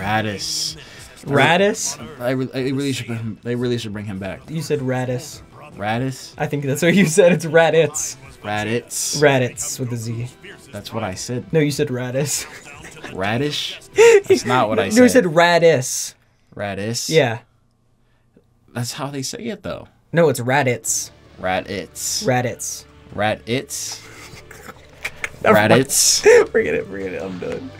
Raditz. Radis? They really should bring him back. You said Radis. Raditz? I think that's what you said. It's Raditz. Raditz? Raditz with a Z. That's what I said. No, you said Radis. Radish? That's not what I said. No, you said Radis. Radis? Yeah. That's how they say it, though. No, it's Raditz. Raditz. Raditz. Raditz? Raditz? Forget it. I'm done.